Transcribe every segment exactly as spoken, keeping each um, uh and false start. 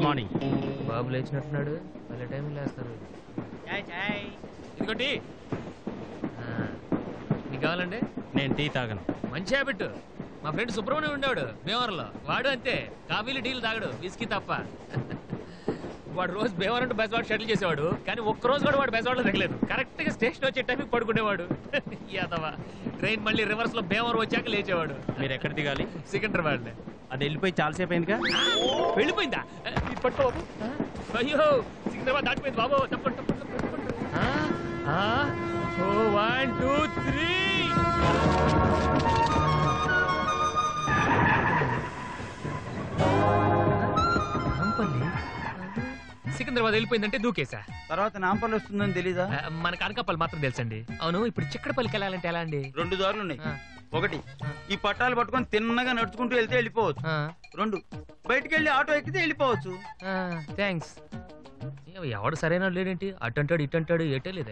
Morning. బాబు లేచినట్టున్నాడు, మళ్ళీ time లేస్తారు. ఇదిగోటి మీకు కావాలండి? నేను టీ తాగను. మంచి హ్యాబిట్. మా ఫ్రెండ్ సుబ్రహ్మణ్యం ఉండేవాడు భీమవరంలో, వాడు అంతే, కాఫీలు టీలు తాగడు, విస్కీ తప్ప. వాడు రోజు భీమవరం టు బెజవాడ షటిల్ చేసేవాడు, కానీ ఒక్క రోజు కూడా వాడు బెజవాడలో తగ్గలేదు. కరెక్ట్ గా స్టేషన్ వచ్చే టైంకి పడుకునేవాడు. యాదవా ట్రైన్ మళ్ళీ రివర్స్ లో భీమవరం వచ్చాక లేచేవాడు. మీరు ఎక్కడ దిగాలి? సికింద్రాబాద్. అది వెళ్ళిపోయి చాలాసేపు అయిందిగా. వెళ్ళిపోయిందా? పట్టుకో బాబు. అయ్యో సికింద్రాబాద్ దాటిపోయింది బాబు. తప్పండి తప్పండి తప్పండి. One two three. సికింద్రాబాద్ వెళ్ళిపోయిందంటే దూకేసా. తర్వాత నాంపల్లి వస్తుందని తెలీదా? మనకు అనకాపల్లి మాత్రం తెలుసండి. అవును, ఇప్పుడు చిక్కడపల్లికి వెళ్ళాలంటే ఎలా అండి? రెండు దారులు ఉన్నాయి. ఒకటి ఈ పట్టాలు పట్టుకొని తిన్నగా నడుచుకుంటూ వెళ్తే వెళ్ళిపోవచ్చు. రెండు బయటికి వెళ్ళి ఆటో ఎక్కితే వెళ్ళిపోవచ్చు. థ్యాంక్స్. ఎవడు సరైన లేడేంటి? అటు అంటాడు ఇటు అంటాడు, ఏటే లేదే.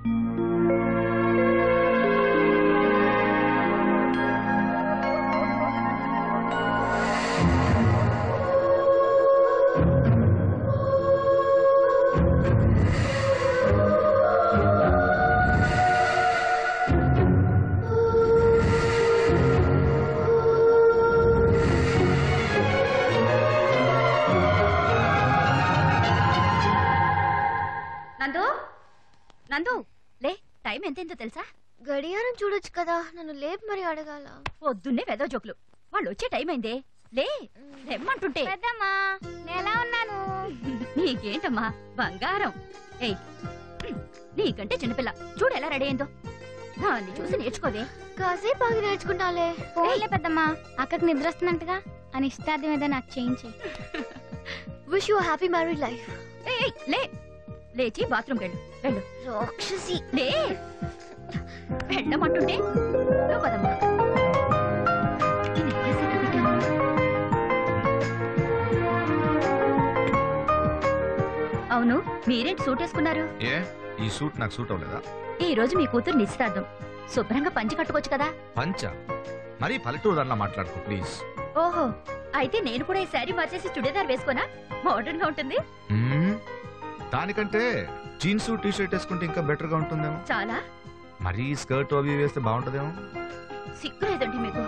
నందు నందు లే, టైం ఎంతైందో తెలుసా? గడియారం చూడొచ్చు కదా, నన్ను లేపు మరి అడగాల. పొద్దున్నే వెదో జోకులు. వాళ్ళు వచ్చే టైం అయిందే, లే రెమ్మంటుంటే. పెద్దమ్మా నేలా ఉన్నాను. నీకేంటమ్మా బంగారం. ఏయ్ నీకంటే చిన్నపిల్ల, చూడు ఎలా రెడీ అయిందో. దాన్ని చూసి నేర్చుకోవే. కాసేపు బాగా నేర్చుకుంటాలే. పోలే పెద్దమ్మా, అక్కకి నిద్ర వస్తున్నట్టుగా అని ఇష్టార్థం ఏదో నాకు చేయించే. Wish you happy married life. ఏయ్ లే, లేచి బాత్రూమ్ వెళ్ళు. వెళ్ళు రాక్షసి. లే వెళ్ళమంటుంటే నువ్వు పదమ్మా. అవును, మీరేంటి సూట్ వేసుకున్నారు? ఏ ఈ సూట్ నాకు సూట్ అవ్వలేదా? ఈ రోజు మీ కూతురు నిశ్చితార్థం, శుభ్రంగా పంచి కట్టుకోవచ్చు కదా. పంచ మరి పల్లెటూరు దానిలా మాట్లాడుకో ప్లీజ్. ఓహో, అయితే నేను కూడా ఈ శారీ మార్చేసి చుడీదార్ వేసుకోనా? మోడర్న్ గా ఉంటుంది. దానికంటే జీన్స్ టీ షర్ట్ వేసుకుంటే ఇంకా బెటర్ గా ఉంటుందేమో. చాలా మరి స్కర్ట్ అవి వేస్తే బాగుంటదేమో. సిగ్గు లేదండి మీకు.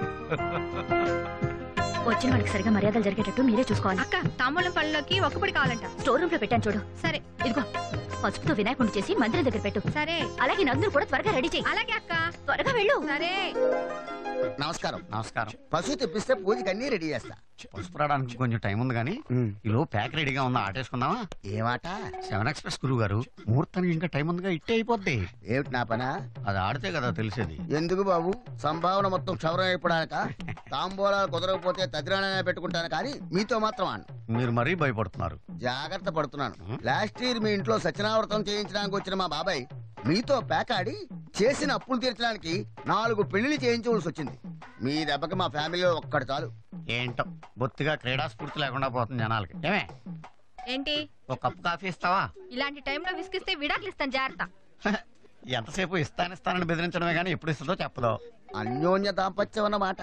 వచ్చిన వాళ్ళకి సరిగా మర్యాదలు జరిగేటట్టు మీరే చూసుకోవాలి. అక్క తాంబూలం పళ్ళలోకి ఒక్కపడి కావాలంట. స్టోర్ రూమ్ లో పెట్టాను చూడు. సరే ఇదిగో పసుపుతో వినాయకుడిని చేసి మందిరం దగ్గర పెట్టు. సరే. అలాగే నందును కూడా త్వరగా రెడీ చేయి. అలాగే అక్క. త్వరగా వెళ్ళు. సరే. నమస్కారం. నమస్కారం. పశువు తెప్పిస్తే పూజకి అన్ని రెడీ చేస్తా. పసుపు రావడానికి కొంచెం టైం ఉంది కానీ ఈలో ప్యాక్ రెడీగా ఉందా? ఆటేసుకుందామా? ఏమాట? సెవెన్ ఎక్స్ప్రెస్ గురువు గారు, ముహూర్తానికి ఇంకా టైం ఉందిగా, ఇట్టే అయిపోద్ది. ఏమిటి నా పనా? అది ఆడితే కదా తెలిసేది. ఎందుకు బాబు, సంభావన మొత్తం క్షవరం అయిపోడానిక? తాంబూలాలు కుదరకపోతే తదిరాణనే పెట్టుకుంటాను కానీ మీతో మాత్రం అన్న. మీరు మరీ భయపడుతున్నారు. జాగ్రత్త పడుతున్నాను. లాస్ట్ ఇయర్ మీ ఇంట్లో సత్యనావ్రతం చేయించడానికి వచ్చిన మా బాబాయ్ మీతో పేకాడి చేసిన అప్పులు తీర్చడానికి నాలుగు పెళ్లిళ్ళు చేయించవలసి వచ్చింది. మీ దెబ్బకి మా ఫ్యామిలీలో ఒక్కడు చాలు. ఏంటో బొత్తిగా క్రీడా స్ఫూర్తి లేకుండా పోతుంది జనాలకి. ఏమే ఏంటి? ఒక కప్పు కాఫీ ఇస్తావా? ఇలాంటి టైంలో విసిగిస్తే విడాకులు ఇస్తాను, జాగ్రత్త. ఎంతసేపు ఇస్తాను ఇస్తానని బెదిరించడమే కానీ ఎప్పుడు ఇస్తుందో చెప్పదో. అన్యోన్య దాంపత్యం అన్నమాట.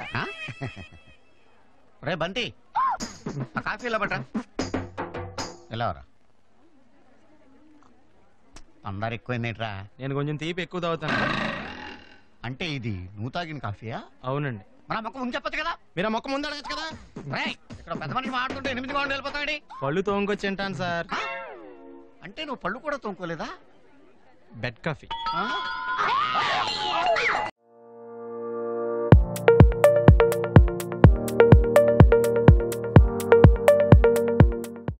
రే బంతి, ఆ కాఫీ ఇలా పట్రా. వెళ్ళవరా? అందరు ఎక్కువైందేట్రా? నేను కొంచెం తీపి ఎక్కువ తాగుతాను. అంటే ఇది నువ్వు తాగిన కాఫీయా? అవునండి. మన మొక్క ముందు చెప్పచ్చు కదా. మీరు ఆ మొక్క ముందు అడగచ్చు కదా. ఇక్కడ పెద్ద మనిషి మాట్లాడుతుంటే ఎనిమిది గంటలు వెళ్ళిపోతాడు. పళ్ళు తోముకొచ్చి తింటాను సార్. అంటే నువ్వు పళ్ళు కూడా తోముకోలేదా? Bed coffee.